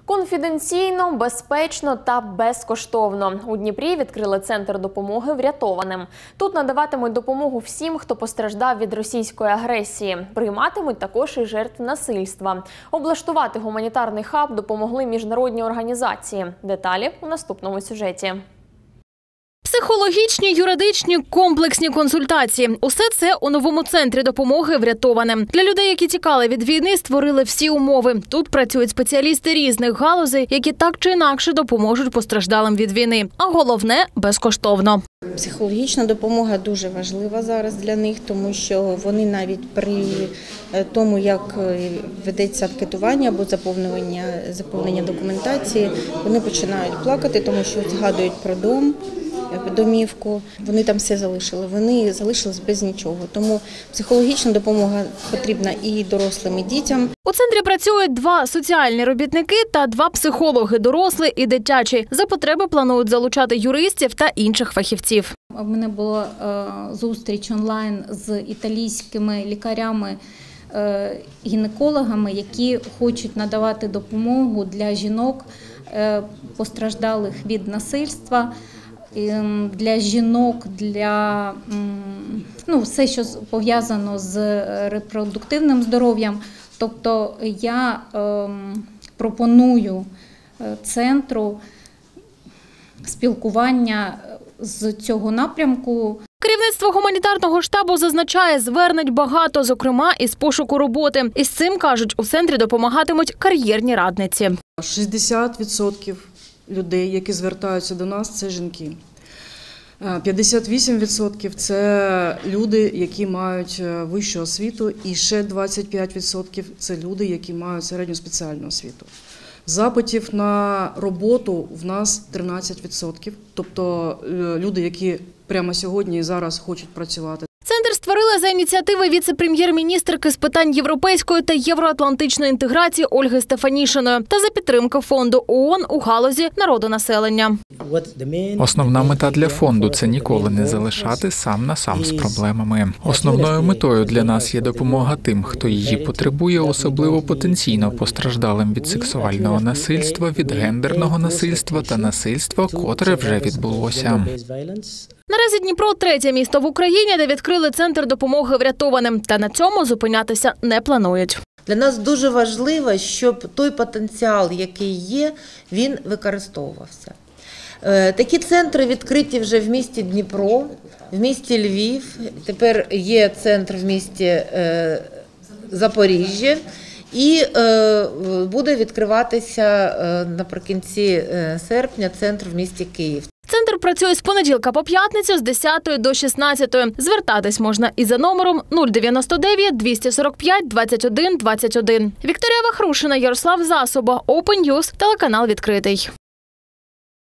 Конфіденційно, безпечно та безкоштовно. У Дніпрі відкрили центр допомоги врятованим. Тут надаватимуть допомогу всім, хто постраждав від російської агресії. Прийматимуть також і жертв насильства. Облаштувати гуманітарний хаб допомогли міжнародні організації. Деталі у наступному сюжеті. Психологічні, юридичні, комплексні консультації – усе це у новому центрі допомоги врятованим. Для людей, які тікали від війни, створили всі умови. Тут працюють спеціалісти різних галузей, які так чи інакше допоможуть постраждалим від війни. А головне – безкоштовно. Психологічна допомога дуже важлива зараз для них, тому що вони навіть при тому, як ведеться анкетування або заповнення документації, вони починають плакати, тому що згадують про домівку. Вони там все залишили, вони залишились без нічого. Тому психологічна допомога потрібна і дорослим, і дітям. У центрі працюють 2 соціальні робітники та 2 психологи – дорослий і дитячий. За потреби планують залучати юристів та інших фахівців. У мене була зустріч онлайн з італійськими лікарями, гінекологами, які хочуть надавати допомогу для жінок, постраждалих від насильства, для жінок, для все, що пов'язано з репродуктивним здоров'ям. Тобто я пропоную центру спілкування з цього напрямку. Керівництво гуманітарного штабу зазначає, звернень багато, зокрема із пошуку роботи. Із цим, кажуть, у центрі допомагатимуть кар'єрні радниці. 60% людей, які звертаються до нас, це жінки. 58% – це люди, які мають вищу освіту, і ще 25% – це люди, які мають середню спеціальну освіту. Запитів на роботу в нас 13%, тобто люди, які прямо сьогодні і зараз хочуть працювати. Центр створили за ініціативи віце-прем'єр-міністрки з питань європейської та євроатлантичної інтеграції Ольги Стефанішиної та за підтримки фонду ООН у галузі народонаселення. Основна мета для фонду – це ніколи не залишати сам на сам з проблемами. Основною метою для нас є допомога тим, хто її потребує, особливо потенційно постраждалим від сексуального насильства, від гендерного насильства та насильства, котре вже відбулося. Наразі Дніпро – 3-е місто в Україні, де відкрили центр допомоги врятованим. Та на цьому зупинятися не планують. Для нас дуже важливо, щоб той потенціал, який є, він використовувався. Такі центри відкриті вже в місті Дніпро, в місті Львів, тепер є центр в місті Запоріжжя і буде відкриватися наприкінці серпня центр в місті Київ. Центр працює з понеділка по п'ятницю з 10 до 16. Звертатись можна і за номером 099 245 21 21. Вікторія Вахрушина, Ярослав Засоба, Open News, телеканал відкритий.